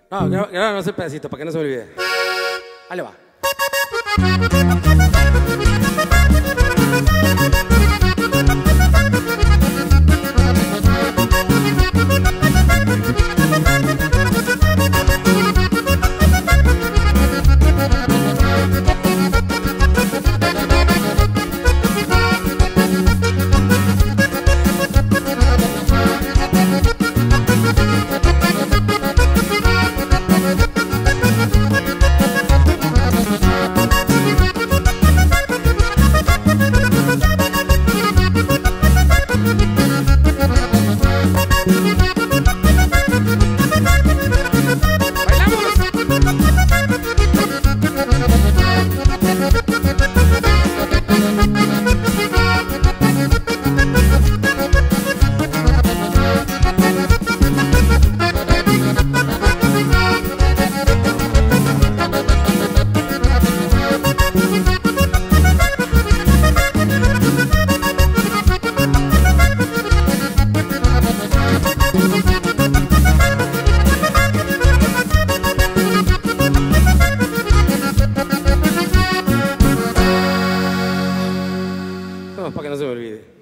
No, no ese pedacito para que no se me olvide. Ahí le va. Para que no se me olvide.